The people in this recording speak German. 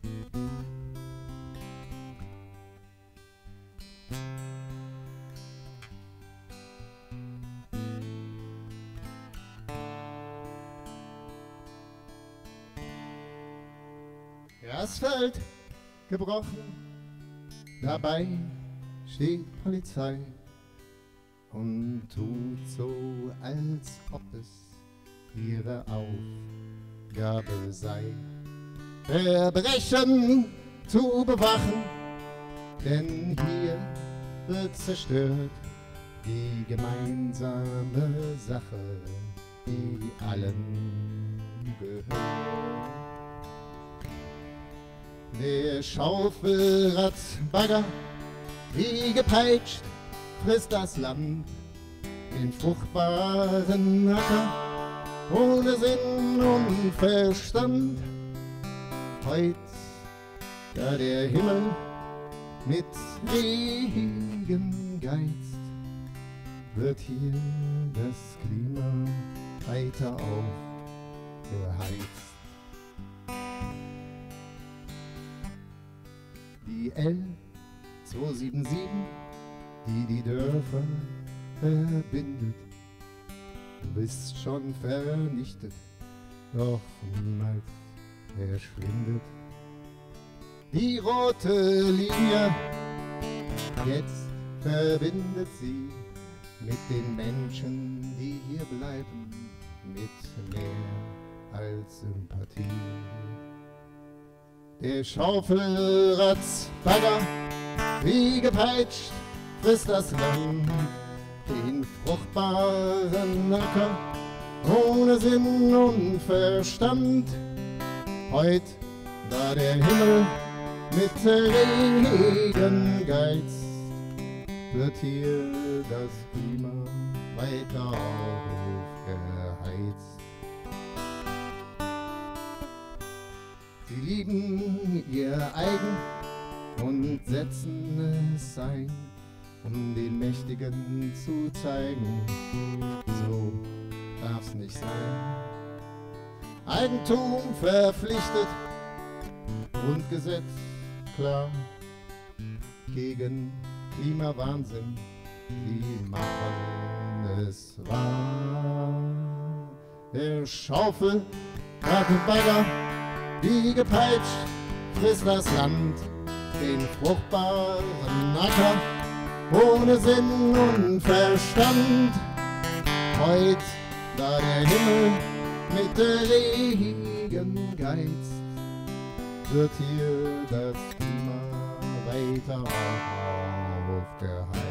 Asphalt gebrochen, dabei steht Polizei und tut so, als ob es ihre Aufgabe sei, Verbrechen zu bewachen, denn hier wird zerstört die gemeinsame Sache, die allen gehört. Der Schaufelradbagger, wie gepeitscht, frisst das Land, den fruchtbaren Acker, ohne Sinn und Verstand. Heut, da der Himmel mit Regen geizt, wird hier das Klima weiter aufgeheizt. Die L277, die Dörfer verbindet, du bist schon vernichtet, doch niemals verschwindet. Die rote Linie, jetzt verbindet sie mit den Menschen, die hier bleiben, mit mehr als Sympathie. Der Schaufelradbagger, wie gepeitscht, frisst das Land, den fruchtbaren Acker, ohne Sinn und Verstand. Heut, da der Himmel mit Regen geizt, wird hier das Klima weiter aufgeheizt. Sie lieben ihr eigen und setzen es ein, um den Mächtigen zu zeigen, so darf's nicht sein. Eigentum verpflichtet, Grundgesetz klar, gegen Klimawahnsinn, die machen es wahr. Der Schaufelradbagger, wie gepeitscht, frisst das Land, den fruchtbaren Acker, ohne Sinn und Verstand. Heut, da der Himmel mit Regen geizt, wird hier das Klima weiter aufgeheizt.